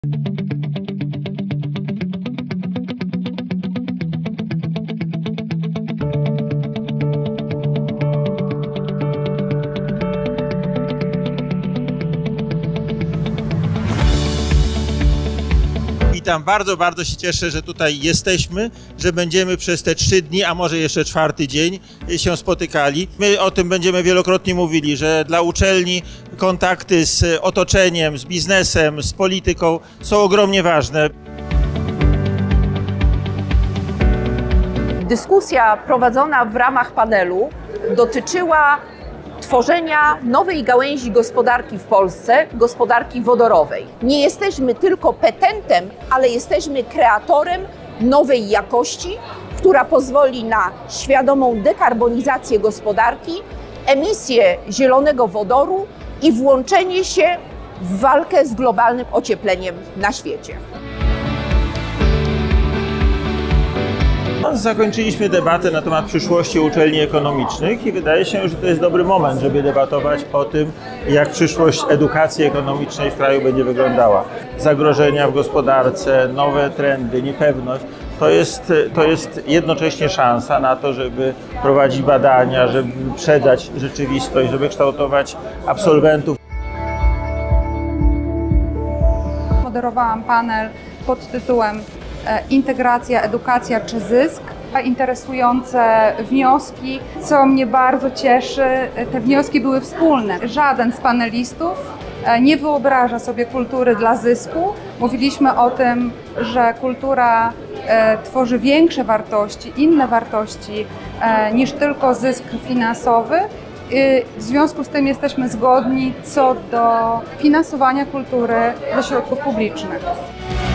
Witam, bardzo się cieszę, że tutaj jesteśmy, że będziemy przez te 3 dni, a może jeszcze 4. dzień się spotykali. My o tym będziemy wielokrotnie mówili, że dla uczelni kontakty z otoczeniem, z biznesem, z polityką są ogromnie ważne. Dyskusja prowadzona w ramach panelu dotyczyła tworzenia nowej gałęzi gospodarki w Polsce, gospodarki wodorowej. Nie jesteśmy tylko petentem, ale jesteśmy kreatorem nowej jakości, która pozwoli na świadomą dekarbonizację gospodarki, emisję zielonego wodoru i włączenie się w walkę z globalnym ociepleniem na świecie. Zakończyliśmy debatę na temat przyszłości uczelni ekonomicznych i wydaje się, że to jest dobry moment, żeby debatować o tym, jak przyszłość edukacji ekonomicznej w kraju będzie wyglądała. Zagrożenia w gospodarce, nowe trendy, niepewność. To jest jednocześnie szansa na to, żeby prowadzić badania, żeby wyprzedzać rzeczywistość, żeby kształtować absolwentów. Moderowałam panel pod tytułem Integracja, edukacja czy zysk? Interesujące wnioski, co mnie bardzo cieszy, te wnioski były wspólne. Żaden z panelistów nie wyobraża sobie kultury dla zysku. Mówiliśmy o tym, że kultura tworzy większe wartości, inne wartości niż tylko zysk finansowy. W związku z tym jesteśmy zgodni co do finansowania kultury ze środków publicznych.